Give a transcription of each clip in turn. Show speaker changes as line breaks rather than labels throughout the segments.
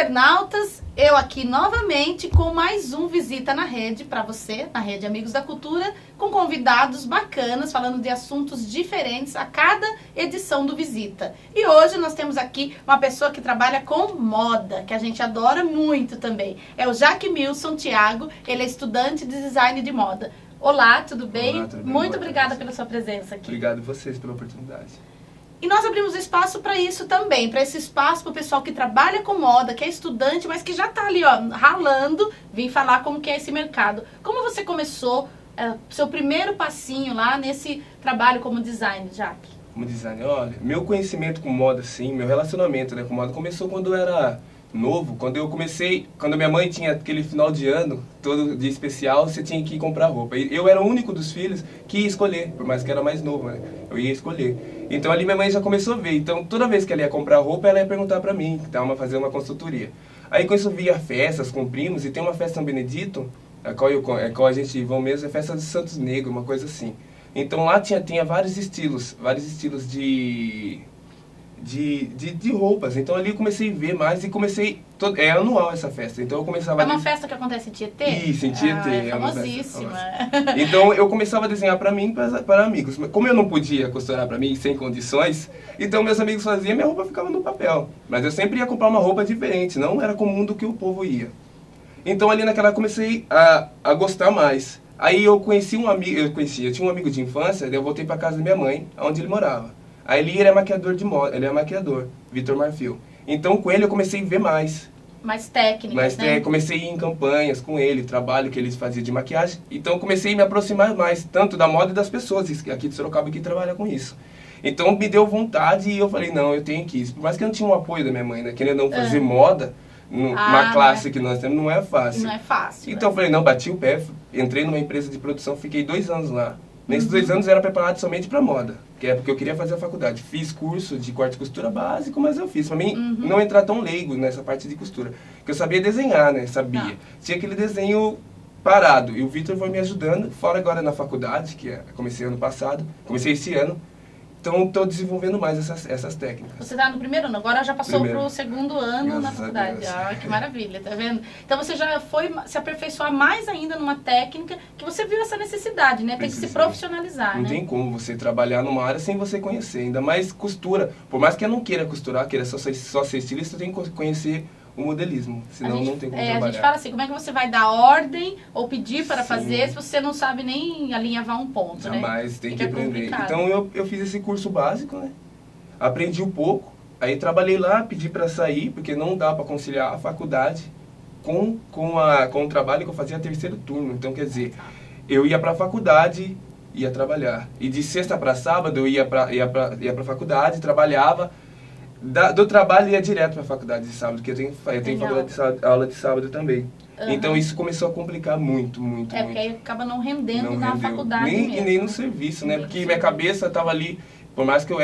internautas, eu aqui novamente com mais um Visita na Rede para você, na Rede Amigos da Cultura, com convidados bacanas, falando de assuntos diferentes a cada edição do Visita. E hoje nós temos aqui uma pessoa que trabalha com moda, que a gente adora muito também. É o Jaquimilson Thiago, ele é estudante de design de moda. Olá, tudo bem?
Olá, tudo bem?
Muito obrigada pela sua presença aqui.
Obrigado a vocês pela oportunidade.
E nós abrimos espaço para isso também, para esse espaço para o pessoal que trabalha com moda, que é estudante, mas que já está ali, ó, ralando, vim falar como que é esse mercado. Como você começou, seu primeiro passinho lá nesse trabalho como design, Jaque?
Como designer, olha, meu conhecimento com moda, sim, meu relacionamento, né, com moda começou quando eu era novo, quando eu comecei, quando minha mãe tinha aquele final de ano, todo dia especial, você tinha que ir comprar roupa. E eu era o único dos filhos que ia escolher, por mais que era mais novo, né, eu ia escolher. Então ali minha mãe já começou a ver, então toda vez que ela ia comprar roupa, ela ia perguntar pra mim, fazer uma consultoria. Aí com isso eu via festas com primos, e tem uma festa São Benedito, a qual a gente vai mesmo, é festa de Santos Negro, uma coisa assim. Então lá tinha vários estilos de roupas. Então ali eu comecei a ver mais e comecei... É anual essa festa, então eu começava...
É uma festa que acontece em Tietê?
Isso, em Tietê.
É famosíssima.
Então eu começava a desenhar para mim e para amigos. Como eu não podia costurar para mim sem condições, então meus amigos faziam e minha roupa ficava no papel. Mas eu sempre ia comprar uma roupa diferente, não era comum do que o povo ia. Então ali naquela eu comecei a gostar mais. Aí eu conheci um amigo, eu tinha um amigo de infância, daí eu voltei para casa da minha mãe, onde ele morava. Aí ele é maquiador de moda, ele é maquiador, Vitor Marfil. Então com ele eu comecei a ver mais.
Mais técnicas, né?
Comecei a ir em campanhas com ele, trabalho que eles faziam de maquiagem. Então eu comecei a me aproximar mais, tanto da moda e das pessoas aqui de Sorocaba que trabalham com isso. Então me deu vontade e eu falei, não, eu tenho que ir. Por mais que eu não tinha um apoio da minha mãe, né? Querendo não fazer moda, uma classe que nós temos, não é fácil.
Não é fácil.
Então eu falei, não, bati o pé, entrei numa empresa de produção, fiquei 2 anos lá. Nesses 2 anos eu era preparado somente para moda, que é porque eu queria fazer a faculdade. Fiz curso de corte e costura básico, mas eu fiz. Para mim não entrar tão leigo nessa parte de costura. Porque eu sabia desenhar, né? Sabia. Tinha aquele desenho parado. E o Vitor foi me ajudando, fora agora na faculdade, que comecei ano passado, comecei esse ano. Então estou desenvolvendo mais essas técnicas.
Você está no primeiro ano, agora já passou para o segundo ano
Graças
na faculdade.
Ah,
que maravilha, tá vendo? Então você já foi se aperfeiçoar mais ainda numa técnica que você viu essa necessidade, né? Tem que se profissionalizar,
Não tem como você trabalhar numa área sem você conhecer, ainda mais costura. Por mais que eu não queira costurar, queira só ser estilista, eu tenho que conhecer o modelismo, senão não tem como trabalhar.
A gente fala assim, como é que você vai dar ordem ou pedir para fazer se você não sabe nem alinhavar um ponto,
Jamais,
né?
tem que aprender. Então eu fiz esse curso básico, né? Aprendi um pouco, aí trabalhei lá, pedi para sair, porque não dá para conciliar a faculdade com o trabalho que eu fazia 3º turno. Então, quer dizer, eu ia para a faculdade, ia trabalhar. E de sexta para sábado eu ia para a faculdade, trabalhava. Do trabalho ia direto para a faculdade de sábado, porque eu tenho aula de sábado também. Então isso começou a complicar muito.
Porque aí acaba não rendendo na faculdade
mesmo. E nem no serviço, né? Porque minha cabeça estava ali, por mais que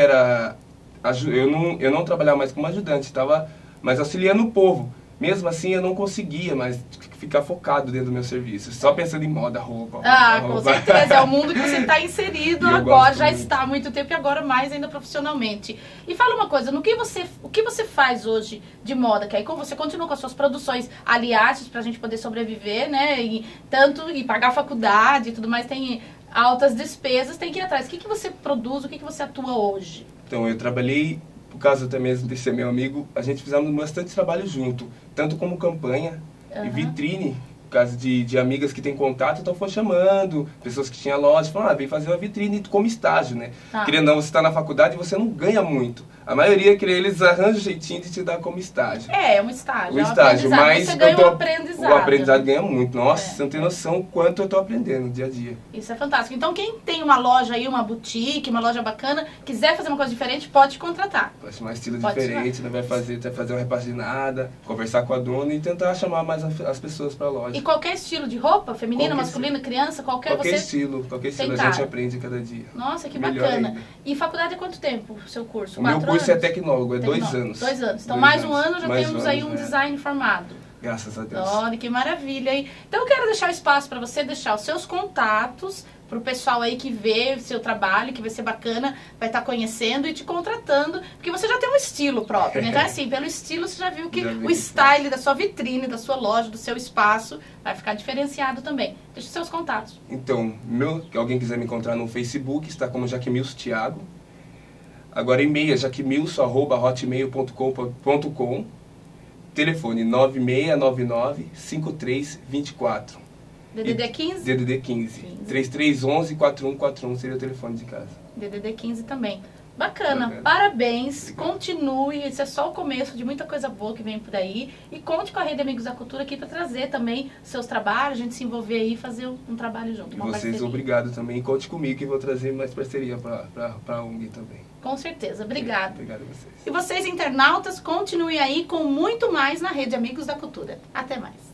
eu não trabalhava mais como ajudante, estava mais auxiliando o povo. Mesmo assim eu não conseguia mais ficar focado dentro do meu serviço, só pensando em moda, roupa.
Com certeza, é o mundo que você está inserido agora, já está há muito tempo e agora mais ainda profissionalmente. E fala uma coisa, o que você faz hoje de moda? Que aí você continua com as suas produções aliadas para a gente poder sobreviver, né? E pagar a faculdade e tudo mais, tem altas despesas, tem que ir atrás. O que você produz, o que você atua hoje?
Então eu trabalhei... Por causa até mesmo de ser meu amigo, a gente fizemos bastante trabalho junto, tanto como campanha e vitrine, por causa de amigas que têm contato, então foi chamando, pessoas que tinham loja, falaram, vem fazer uma vitrine como estágio, né? Querendo ou não, você está na faculdade e você não ganha muito. A maioria, eles arranjam um jeitinho de te dar como estágio.
É um estágio.
Um estágio, mas
você ganha um aprendizado.
O aprendizado ganha muito. Nossa, você não tem noção o quanto eu estou aprendendo no dia a dia.
Isso é fantástico. Então, quem tem uma loja aí, uma boutique, uma loja bacana, quiser fazer uma coisa diferente, pode contratar.
Pode chamar estilo diferente, né? Vai fazer uma repaginada, conversar com a dona e tentar chamar mais as pessoas para a loja.
E qualquer estilo de roupa? Feminina, masculina, criança, qualquer
estilo a gente aprende cada dia.
Nossa, que bacana. E faculdade é quanto tempo o seu curso?
O meu curso é tecnólogo, é 2 anos.
2 anos. Então, mais um ano já temos aí um design formado.
Graças a Deus.
Olha, que maravilha. Então, eu quero deixar o espaço para você deixar os seus contatos pro pessoal aí que vê o seu trabalho, que vai ser bacana, vai estar conhecendo e te contratando, porque você já tem um estilo próprio, né? Então, assim, pelo estilo você já viu que o style da sua vitrine, da sua loja, do seu espaço, vai ficar diferenciado também. Deixa os seus contatos.
Então, se alguém quiser me encontrar no Facebook, está como Jaquimilson Thiago. Agora, e-mail é jaquimilson@hotmail.com. Telefone 9699-5324.
DDD 15?
DDD 15. 3311-4141 seria o telefone de casa.
DDD 15 também. Bacana. Parabéns, continue, isso é só o começo de muita coisa boa que vem por aí, e conte com a Rede Amigos da Cultura aqui para trazer também seus trabalhos, a gente se envolver aí e fazer um trabalho junto.
E vocês, obrigado também, conte comigo que vou trazer mais parceria para a ONG também.
Com certeza, obrigado.
Obrigado a vocês.
E vocês, internautas, continuem aí com muito mais na Rede Amigos da Cultura. Até mais.